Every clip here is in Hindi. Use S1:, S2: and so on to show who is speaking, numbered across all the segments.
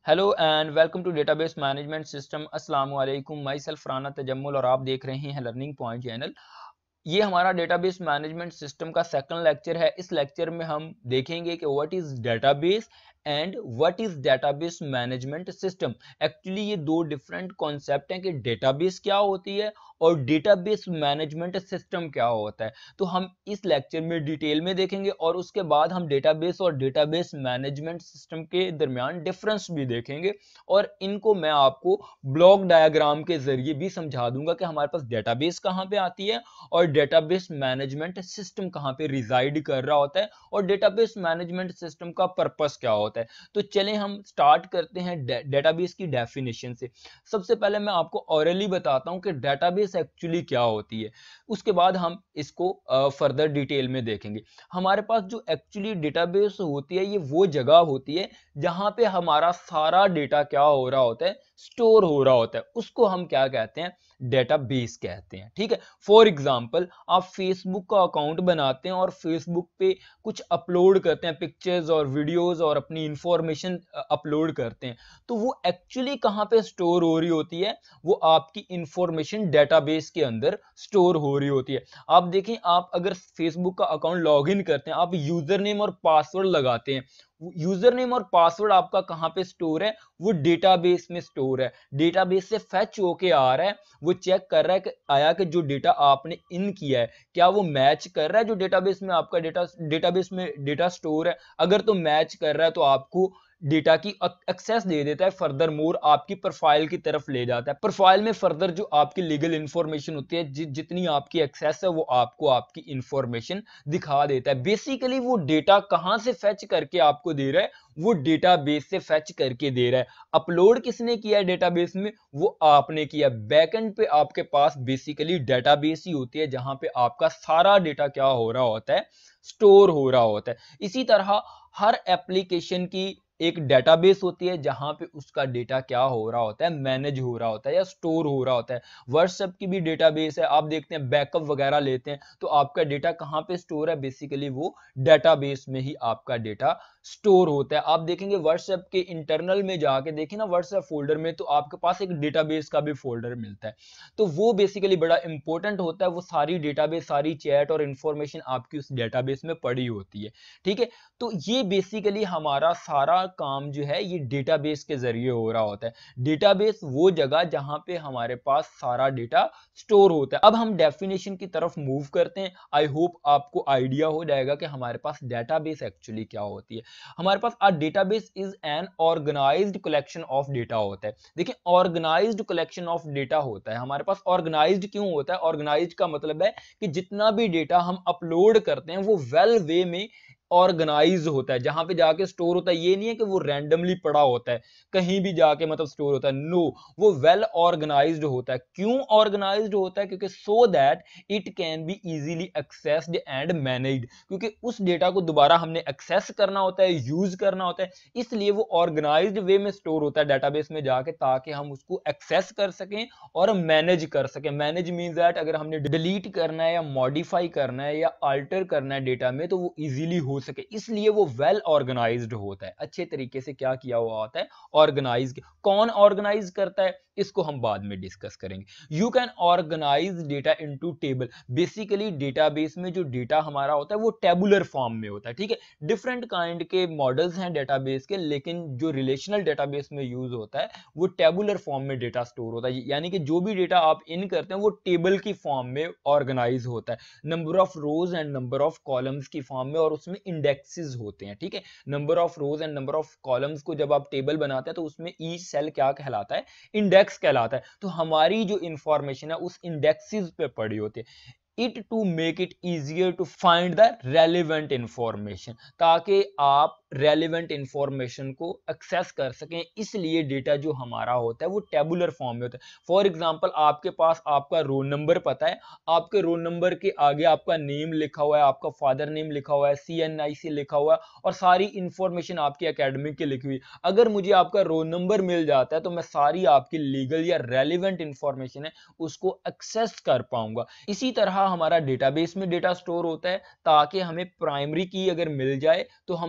S1: Hello and welcome to database management system. अस्सलाम वालेकुम, माई सेल्फ राना तजम्मुल और आप देख रहे हैं लर्निंग पॉइंट चैनल। ये हमारा डेटाबेस मैनेजमेंट सिस्टम का सेकंड लेक्चर है। इस लेक्चर में हम देखेंगे कि what is database and what is database management system. Actually ये दो डिफरेंट कॉन्सेप्ट हैं कि डेटाबेस क्या होती है और डेटाबेस मैनेजमेंट सिस्टम क्या होता है। तो हम इस लेक्चर में डिटेल में देखेंगे और उसके बाद हम डेटाबेस और डेटाबेस मैनेजमेंट सिस्टम के दरमियान डिफरेंस भी देखेंगे और इनको मैं आपको ब्लॉक डायग्राम के जरिए भी समझा दूंगा कि हमारे पास डेटाबेस कहाँ पे आती है और डेटाबेस मैनेजमेंट सिस्टम कहाँ पे रिजाइड कर रहा होता है और डेटाबेस मैनेजमेंट सिस्टम का पर्पस क्या होता है। तो चलें हम स्टार्ट करते हैं डेटाबेस की डेफिनेशन से। सबसे पहले मैं आपको ऑरली बताता हूं कि डेटाबेस एक्चुअली क्या होती है, उसके बाद हम इसको फर्दर डिटेल में देखेंगे। हमारे पास जो एक्चुअली डेटाबेस होती है ये वो जगह होती है जहां पे हमारा सारा डेटा क्या हो रहा होता है, स्टोर हो रहा होता है। उसको हम क्या कहते हैं, डेटाबेस कहते हैं। ठीक है, फॉर एग्जांपल आप फेसबुक का अकाउंट बनाते हैं और फेसबुक पे कुछ अपलोड करते हैं, पिक्चर्स और वीडियोस और अपनी इंफॉर्मेशन अपलोड करते हैं। तो वो एक्चुअली कहां पे स्टोर हो रही होती है, वो आपकी इंफॉर्मेशन डेटाबेस के अंदर स्टोर हो रही होती है। आप देखें, आप अगर फेसबुक का अकाउंट लॉग इन करते हैं, आप यूजर नेम और पासवर्ड लगाते हैं, यूजर नेम और पासवर्ड आपका कहां पे स्टोर है, वो डेटाबेस में स्टोर है। डेटाबेस से फेच होके आ रहा है, वो चेक कर रहा है कि आया कि जो डेटा आपने इन किया है क्या वो मैच कर रहा है जो डेटाबेस में आपका डेटाबेस में डेटा स्टोर है। अगर तो मैच कर रहा है तो आपको डेटा की एक्सेस दे देता है, फर्दर मोर आपकी प्रोफाइल की तरफ ले जाता है। प्रोफाइल में फर्दर जो आपकी लीगल इंफॉर्मेशन होती है, जितनी आपकी एक्सेस है वो आपको आपकी इंफॉर्मेशन दिखा देता है। बेसिकली वो डेटा कहां से फेच करके आपको दे रहा है, वो डेटाबेस से फेच करके दे रहा है। अपलोड किसने किया है डेटाबेस में, वो आपने किया। बैकएंड पे आपके पास बेसिकली डेटाबेस ही होती है जहां पे आपका सारा डेटा क्या हो रहा होता है, स्टोर हो रहा होता है। इसी तरह हर एप्लीकेशन की एक डेटाबेस होती है जहां पे उसका डेटा क्या हो रहा होता है, मैनेज हो रहा होता है या स्टोर हो रहा होता है। व्हाट्सएप की भी डेटाबेस है, आप देखते हैं बैकअप वगैरह लेते हैं तो आपका डेटा कहां पे स्टोर है, बेसिकली वो डेटाबेस में ही आपका डेटा स्टोर होता है। आप देखेंगे व्हाट्सएप के इंटरनल में जाके देखें ना, व्हाट्सएप फोल्डर में तो आपके पास एक डेटाबेस का भी फोल्डर मिलता है। तो वो बेसिकली बड़ा इंपॉर्टेंट होता है, वो सारी डेटाबेस, सारी चैट और इंफॉर्मेशन आपकी उस डेटाबेस में पड़ी होती है। ठीक है, तो ये बेसिकली हमारा सारा काम जो है ये डेटाबेस के जरिए हो रहा होता है। डेटाबेस वो जगह जहां पे हमारे पास सारा डेटा स्टोर होता है। अब हम डेफिनेशन की तरफ मूव करते हैं। आई होप आपको आइडिया हो जाएगा कि हमारे पास डेटाबेस एक्चुअली क्या होती है। हमारे पास a database is an organised collection of data होता है। देखिए, ऑर्गेनाइज्ड कलेक्शन ऑफ डेटा होता है। हमारे पास ऑर्गेनाइज्ड क्यों होता है, ऑर्गेनाइज्ड का मतलब है कि जितना भी डेटा हम अपलोड करते हैं वो वेल वे में ऑर्गेनाइज होता है, जहां पे जाके स्टोर होता है। ये नहीं है कि वो रैंडमली पड़ा होता है कहीं भी जाके मतलब स्टोर होता है, नो, वो वेल ऑर्गेनाइज्ड होता है। क्यों ऑर्गेनाइज्ड होता है, क्योंकि so that it can be easily accessed and managed. क्योंकि उस डेटा को दोबारा हमने एक्सेस करना होता है, यूज करना होता है, इसलिए वो ऑर्गेनाइज्ड वे में स्टोर होता है डेटाबेस में जाके, ताकि हम उसको एक्सेस कर सकें और मैनेज कर सकें। मैनेज मीन्स दैट अगर हमने डिलीट करना है या मॉडिफाई करना है या अल्टर करना है डेटा में तो वो इजीली हो सके, इसलिए वो वेल ऑर्गेनाइज्ड होता है। अच्छे तरीके से क्या किया हुआ होता है, ऑर्गेनाइज। कौन ऑर्गेनाइज करता है इसको हम बाद में डिस्कस करेंगे। You can organise data into table. Basically database में जो डेटा हमारा होता है वो टेबुलर फॉर्म में होता है। ठीक है, डिफरेंट काइंड के मॉडल्स हैं डेटाबेस के, लेकिन जो रिलेशनल डेटाबेस में यूज होता है वो टेबुलर फॉर्म में डेटा स्टोर होता है। यानी कि जो भी डेटा आप इन करते हैं वो टेबल की फॉर्म में ऑर्गेनाइज होता है, number of rows and number of columns की फॉर्म में, और उसमें इंडेक्सेस होते हैं। ठीक है, number of rows and number of columns को जब आप टेबल बनाते हैं तो उसमें ईच सेल क्या कहलाता है, इंडेक्स कहलाता है। तो हमारी जो इंफॉर्मेशन है उस इंडेक्सेस पे पड़ी होती है। It to make it easier to find the relevant information, ताकि आप रेलिवेंट इंफॉर्मेशन को एक्सेस कर सकें, इसलिए डेटा जो हमारा होता है वो टेबुलर फॉर्म में होता है। फॉर एग्जांपल आपके पास आपका रोल नंबर पता है, आपके रोल नंबर के आगे आपका नेम लिखा हुआ है, आपका फादर नेम लिखा हुआ है, CNIC लिखा हुआ है और सारी इंफॉर्मेशन आपकी एकेडमिक की लिखी हुई। अगर मुझे आपका रोल नंबर मिल जाता है तो मैं सारी आपकी लीगल या रेलिवेंट इंफॉर्मेशन है उसको एक्सेस कर पाऊंगा। इसी तरह हमारा डेटाबेस में डेटा स्टोर होता है, ताकि हमें प्राइमरी की अगर मिल जाए तो हम सारे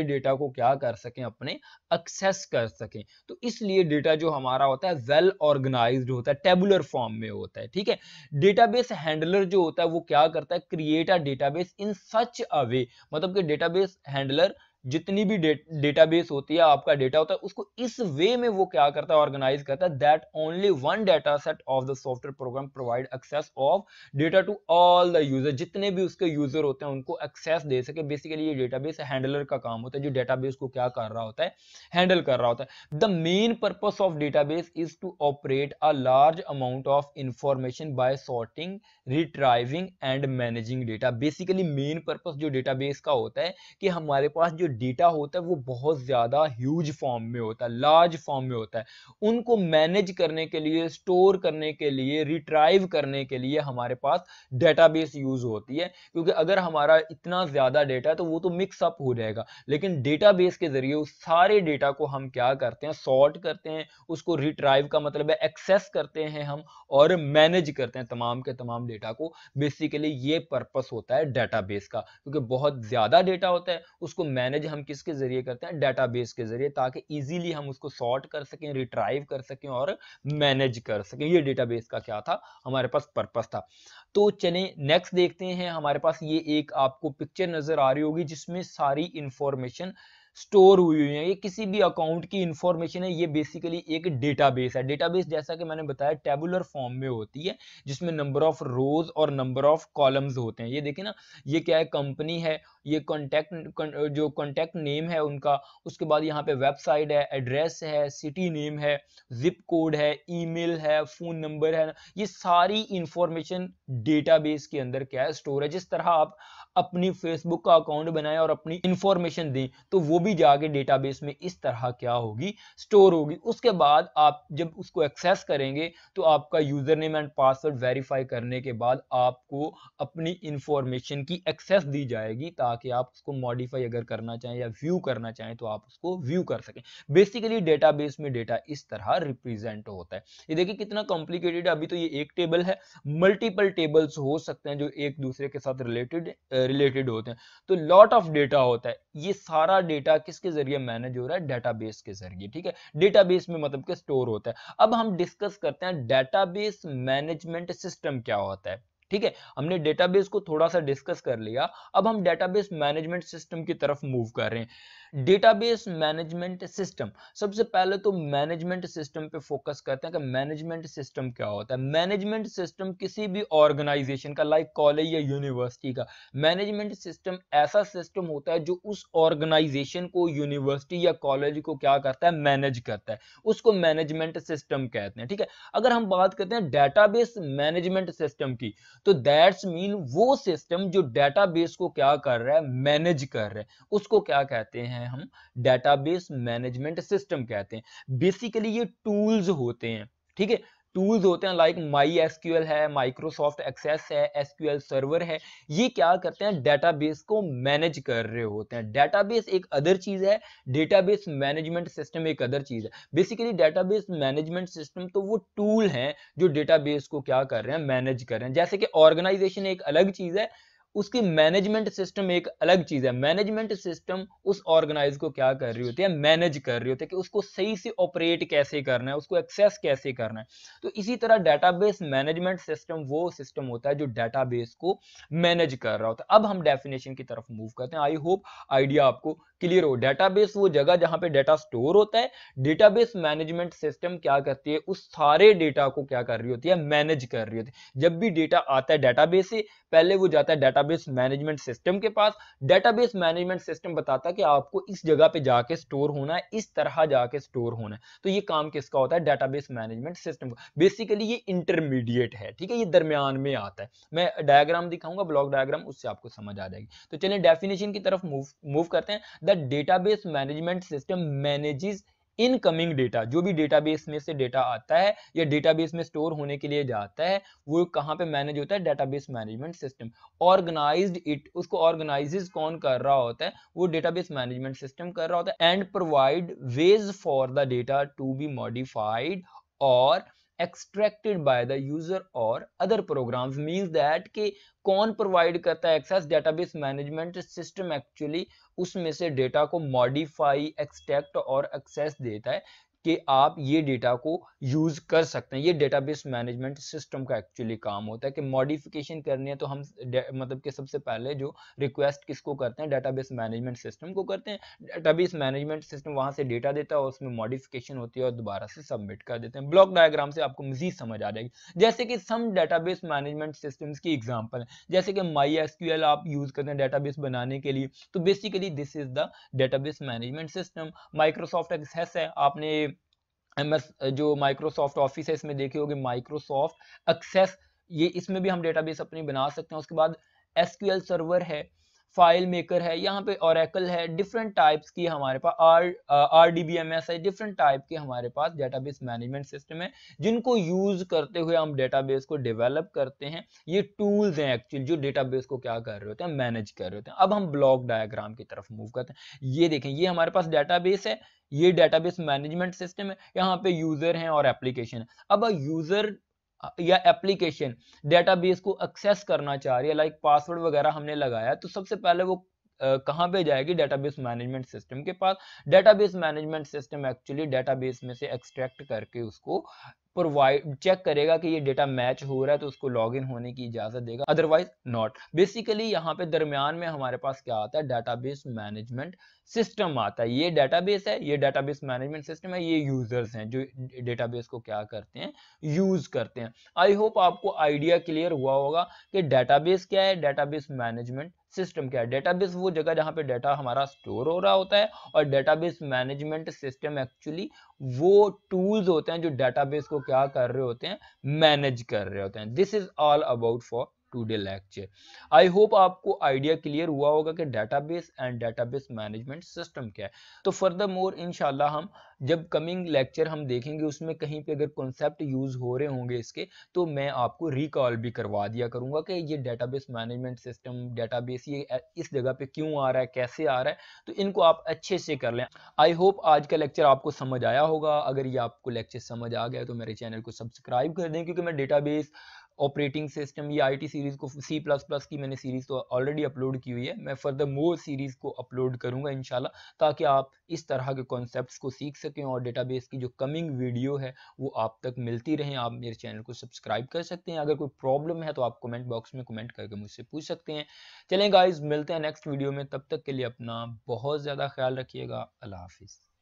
S1: डेटा को क्या कर सकें, अपने एक्सेस कर सकें। तो इसलिए डेटा जो हमारा होता है वेल ऑर्गेनाइज्ड होता है, टेबुलर फॉर्म में होता है, ठीक है। डेटाबेस हैंडलर जो होता है वो क्या करता है, क्रिएट अ डेटाबेस इन सच अ वे, मतलब कि डेटाबेस हैंडलर जितनी भी डेटाबेस होती है, आपका डेटा होता है, उसको इस वे में वो क्या करता है, ऑर्गेनाइज करता है that only one data set of the software program provide access of data to all the user, जितने भी उसके यूजर होते हैं उनको एक्सेस दे सके। बेसिकली ये डेटाबेस हैंडलर का काम होता है, जो डेटाबेस को क्या कर रहा होता है, हैंडल कर रहा होता है। The main purpose of database is to operate a large amount of information by sorting, retrieving and managing data. Basically main purpose जो डेटाबेस का होता है कि हमारे पास जो डेटा होता है वो बहुत ज्यादा ह्यूज फॉर्म में होता है, लार्ज फॉर्म में होता है, उनको मैनेज करने के लिए, स्टोर करने के लिए, रिट्राइव करने के लिए हमारे पास डेटाबेस यूज होती है। क्योंकि अगर हमारा इतना ज्यादा डेटा है तो वो तो मिक्सअप हो जाएगा, लेकिन डेटाबेस के जरिए उस सारे डेटा को हम क्या करते हैं, सॉर्ट करते हैं, उसको रिट्राइव का मतलब है एक्सेस करते हैं हम, और मैनेज करते हैं तमाम के तमाम डेटा को। बेसिकली ये पर्पस होता है डेटाबेस का, क्योंकि बहुत ज्यादा डेटा होता है, उसको मैनेज हम किसके जरिए करते हैं, डेटाबेस के जरिए, ताकि इजीली हम उसको सॉर्ट कर सकें, रिट्राइव कर सकें और मैनेज कर सकें। ये डेटाबेस का क्या था, हमारे पास पर्पस था। तो चलें नेक्स्ट देखते हैं। हमारे पास ये एक आपको पिक्चर नजर आ रही होगी जिसमें सारी इंफॉर्मेशन स्टोर हुई हुई है। ये किसी भी अकाउंट की इंफॉर्मेशन है, ये बेसिकली एक डेटाबेस है। डेटाबेस जैसा कि मैंने बताया टेबुलर फॉर्म में होती है, जिसमें नंबर ऑफ रोज और नंबर ऑफ कॉलम्स होते हैं। ये देखिए ना, ये क्या है, कंपनी है, ये जो कॉन्टैक्ट नेम है उनका, उसके बाद यहाँ पे वेबसाइट है, एड्रेस है, सिटी नेम है, जिप कोड है, ईमेल है, फोन नंबर है। ये सारी इंफॉर्मेशन डेटाबेस के अंदर क्या है, स्टोर है। जिस तरह आप अपनी फेसबुक का अकाउंट बनाएं और अपनी इंफॉर्मेशन दें, तो वो भी जाके डेटाबेस में इस तरह क्या होगी, स्टोर होगी। उसके बाद आप जब उसको एक्सेस करेंगे तो आपका user name and password verify करने के बाद आपको अपनी इंफॉर्मेशन की एक्सेस दी जाएगी, ताकि आप उसको मॉडिफाई अगर करना चाहें या व्यू करना चाहें तो आप उसको व्यू कर सकें। बेसिकली डेटाबेस में डेटा इस तरह रिप्रेजेंट होता है। ये देखिए कितना कॉम्प्लिकेटेड है। अभी तो ये एक टेबल है, मल्टीपल टेबल्स हो सकते हैं जो एक दूसरे के साथ रिलेटेड होते हैं। तो लॉट ऑफ डेटा होता है। ये सारा डेटा किसके जरिए मैनेज हो रहा है, डेटाबेस के जरिए, ठीक है। डेटाबेस में मतलब कि स्टोर होता है। अब हम डिस्कस करते हैं डेटाबेस मैनेजमेंट सिस्टम क्या होता है, ठीक है। हमने डेटाबेस को थोड़ा सा डिस्कस कर लिया, अब हम डेटाबेस मैनेजमेंट सिस्टम की तरफ मूव कर रहे हैं। डेटाबेस मैनेजमेंट सिस्टम, सबसे पहले तो मैनेजमेंट सिस्टम पे फोकस करते हैं कि मैनेजमेंट सिस्टम क्या होता है। मैनेजमेंट सिस्टम किसी भी ऑर्गेनाइजेशन का, लाइक कॉलेज या यूनिवर्सिटी का, मैनेजमेंट सिस्टम ऐसा सिस्टम होता है जो उस ऑर्गेनाइजेशन को, यूनिवर्सिटी या कॉलेज को क्या करता है, मैनेज करता है। उसको मैनेजमेंट सिस्टम कहते हैं, ठीक है। अगर हम बात करते हैं डेटाबेस मैनेजमेंट सिस्टम की, तो दैट्स मीन वो सिस्टम जो डेटाबेस को क्या कर रहा है, मैनेज कर रहा है, उसको क्या कहते हैं, हम डेटाबेस मैनेजमेंट सिस्टम कहते हैं। बेसिकली ये टूल्स होते हैं, ठीक है। टूल्स होते हैं लाइक माई एसक्यूएल है, माइक्रोसॉफ्ट एक्सेस है, एसक्यूएल सर्वर है। ये क्या करते हैं, डेटाबेस को मैनेज कर रहे होते हैं। डेटाबेस एक अदर चीज है, डेटाबेस मैनेजमेंट सिस्टम एक अदर चीज है। बेसिकली डेटाबेस मैनेजमेंट सिस्टम तो वो टूल हैं जो डेटाबेस को क्या कर रहे हैं, मैनेज कर रहे हैं। जैसे कि ऑर्गेनाइजेशन एक अलग चीज है, उसकी मैनेजमेंट सिस्टम एक अलग चीज है। मैनेजमेंट सिस्टम उस ऑर्गेनाइज को क्या कर रही होती है, मैनेज कर रही होती है कि उसको सही से ऑपरेट कैसे करना है, उसको एक्सेस कैसे करना है। तो इसी तरह डेटाबेस मैनेजमेंट सिस्टम वो सिस्टम होता है जो डेटाबेस को मैनेज कर रहा होता है। अब हम डेफिनेशन की तरफ मूव करते हैं। आई होप आइडिया आपको क्लियर हो। डेटाबेस वो जगह जहां पे डेटा स्टोर होता है। डेटाबेस मैनेजमेंट सिस्टम क्या करती है, उस सारे डेटा को क्या कर रही होती है, मैनेज कर रही होती है। जब भी डेटा आता है डेटाबेस से, पहले वो जाता है डेटाबेस मैनेजमेंट सिस्टम के पास। डेटाबेस मैनेजमेंट सिस्टम बताता है कि आपको इस जगह पे जाके स्टोर होना है, इस तरह जाके स्टोर होना है। तो ये काम किसका होता है, डेटाबेस मैनेजमेंट सिस्टम का। बेसिकली ये इंटरमीडिएट है, ठीक है, ये दरमियान में आता है। मैं डायग्राम दिखाऊंगा, ब्लॉक डायग्राम, उससे आपको समझ आ जाएगी। तो चलिए डेफिनेशन की तरफ मूव करते हैं। The database management system manages incoming data, जो भी डेटाबेस में से डेटा आता है या डेटाबेस में स्टोर होने के लिए जाता है, वो कहां पे मैनेज होता है, database management system. Organised it, उसको ऑर्गेनाइजेस कौन कर रहा होता है, वो डेटाबेस मैनेजमेंट सिस्टम कर रहा होता है। And provide ways for the data to be modified और एक्सट्रैक्टेड बाय द यूजर और अदर प्रोग्राम्स, मींस दैट कि कौन प्रोवाइड करता है access, database management system actually उसमें से डेटा को मॉडिफाई, एक्सट्रैक्ट और एक्सेस देता है कि आप ये डेटा को यूज कर सकते हैं। ये डेटाबेस मैनेजमेंट सिस्टम का एक्चुअली काम होता है कि मॉडिफिकेशन करनी है तो हम मतलब कि सबसे पहले जो रिक्वेस्ट किसको करते हैं, डेटाबेस मैनेजमेंट सिस्टम को करते हैं। डेटाबेस मैनेजमेंट सिस्टम वहां से डेटा देता है और उसमें मॉडिफिकेशन होती है और दोबारा से सबमिट कर देते हैं। ब्लॉक डायग्राम से आपको मजीद समझ आ जाएगी। जैसे कि सम डेटाबेस मैनेजमेंट सिस्टम्स की एग्जांपल है, जैसे कि माई एसक्यूएल आप यूज करते हैं डेटाबेस बनाने के लिए, तो basically this is the database management system. Microsoft Access है, आपने एमएस जो माइक्रोसॉफ्ट ऑफिस है इसमें देखे होंगे माइक्रोसॉफ्ट एक्सेस, ये इसमें भी हम डेटाबेस अपनी बना सकते हैं। उसके बाद एसक्यूएल सर्वर है, फाइल मेकर है, यहाँ पे ओरेकल है, डिफरेंट टाइप्स की हमारे पास आरडीबीएमएस है, डिफरेंट टाइप के हमारे पास डेटाबेस मैनेजमेंट सिस्टम है जिनको यूज करते हुए हम डेटाबेस को डेवलप करते हैं। ये टूल्स हैं एक्चुअली जो डेटाबेस को क्या कर रहे होते हैं, मैनेज कर रहे होते हैं। अब हम ब्लॉक डायग्राम की तरफ मूव करते हैं। ये देखें, ये हमारे पास डेटाबेस है, ये डेटाबेस मैनेजमेंट सिस्टम है, यहाँ पे यूजर हैं और एप्लीकेशन है। अब यूजर या एप्लीकेशन डेटाबेस को एक्सेस करना चाह रही है, लाइक पासवर्ड वगैरह हमने लगाया, तो सबसे पहले वो कहां पे जाएगी, डेटाबेस मैनेजमेंट सिस्टम के पास। Database management system actually database में से एक्सट्रैक्ट करके उसको प्रोवाइड चेक करेगा कि ये डेटा मैच हो रहा है तो उसको लॉगिन होने की इजाजत देगा, अदरवाइज नॉट। बेसिकली यहाँ पे दरमियान में हमारे पास क्या आता है, डेटाबेस मैनेजमेंट सिस्टम आता है। ये डेटाबेस है, ये डेटाबेस मैनेजमेंट सिस्टम है, ये यूजर्स हैं जो डेटाबेस को क्या करते हैं, यूज करते हैं। आई होप आपको आइडिया क्लियर हुआ होगा कि डेटाबेस क्या है, डेटाबेस मैनेजमेंट सिस्टम क्या है। डेटाबेस वो जगह जहां पे डेटा हमारा स्टोर हो रहा होता है, और डेटाबेस मैनेजमेंट सिस्टम एक्चुअली वो टूल्स होते हैं जो डेटाबेस को क्या कर रहे होते हैं, मैनेज कर रहे होते हैं। This is all about for today lecture. I hope आपको आइडिया क्लियर हुआ होगा कि database and database management system क्या है। तो फर्दर मोर इंशाल्लाह हम जब कमिंग लेक्चर हम देखेंगे उसमें कहीं पे अगर कॉन्सेप्ट यूज हो रहे होंगे इसके, तो मैं आपको रिकॉल भी करवा दिया करूंगा कि ये डेटाबेस मैनेजमेंट सिस्टम, डेटाबेस ये इस जगह पे क्यों आ रहा है, कैसे आ रहा है, तो इनको आप अच्छे से कर लें। आई होप आज का लेक्चर आपको समझ आया होगा। अगर ये आपको लेक्चर समझ आ गया तो मेरे चैनल को सब्सक्राइब कर दें, क्योंकि मैं डेटाबेस, ऑपरेटिंग सिस्टम, या आईटी सीरीज को, C++ की मैंने सीरीज तो ऑलरेडी अपलोड की हुई है, मैं फर्दर मोर सीरीज को अपलोड करूंगा इंशाल्लाह, ताकि आप इस तरह के कॉन्सेप्ट्स को सीख सकें और डेटाबेस की जो कमिंग वीडियो है वो आप तक मिलती रहे। आप मेरे चैनल को सब्सक्राइब कर सकते हैं। अगर कोई प्रॉब्लम है तो आप कमेंट बॉक्स में कमेंट करके मुझसे पूछ सकते हैं। चलें गाइज, मिलते हैं नेक्स्ट वीडियो में, तब तक के लिए अपना बहुत ज़्यादा ख्याल रखिएगा। अल्लाह हाफिज़।